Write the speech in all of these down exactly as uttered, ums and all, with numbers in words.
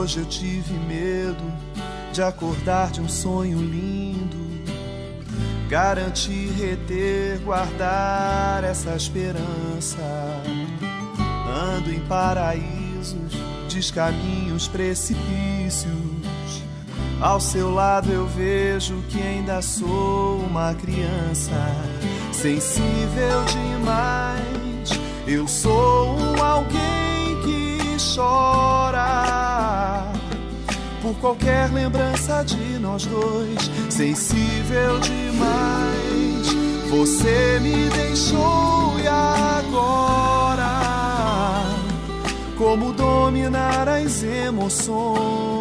hoje eu tive medo de acordar de um sonho lindo. Garantir, reter, guardar essa esperança. Ando em paraísos, descaminhos, precipícios. Ao seu lado eu vejo que ainda sou uma criança. Sensível demais, eu sou um alguém que chora por qualquer lembrança de nós dois. Sensível demais, você me deixou e agora como dominar as emoções?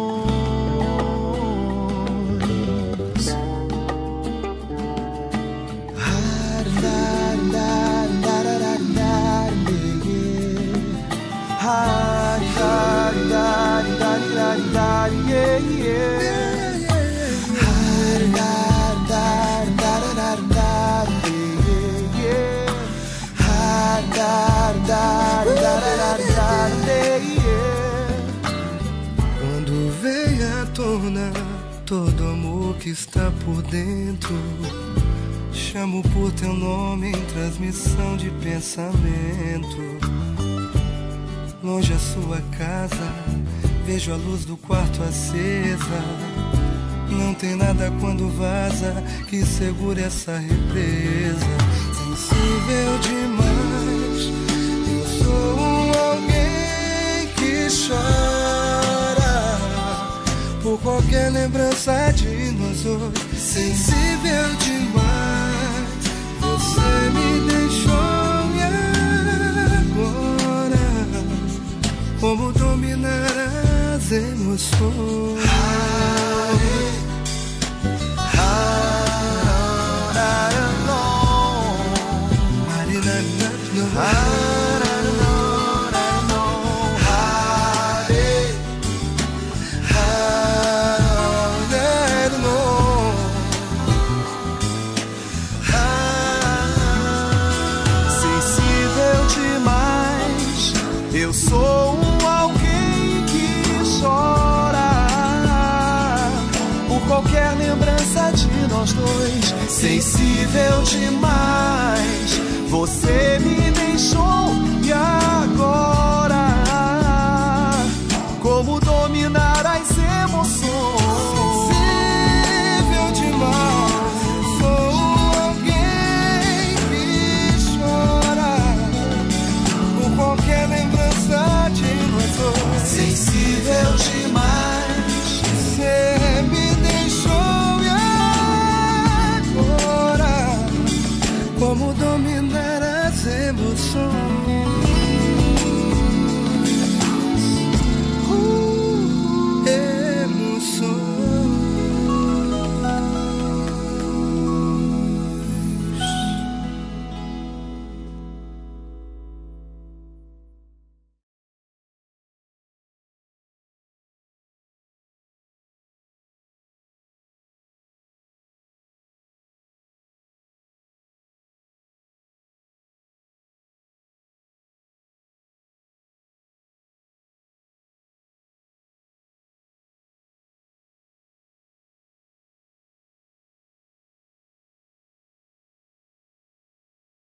Quando vem à tona todo amor que está por dentro, chamo por teu nome em transmissão de pensamento. Longe a sua casa, vejo a luz do quarto acesa. Não tem nada quando vaza que segure essa represa. Sensível demais, eu sou um alguém que chora por qualquer lembrança de nós dois. Sensível demais, você me deixou e agora como dominar as emoções? Sensível demais, eu sou um alguém que chora por qualquer lembrança de nós dois. Sensível demais, você me deixou e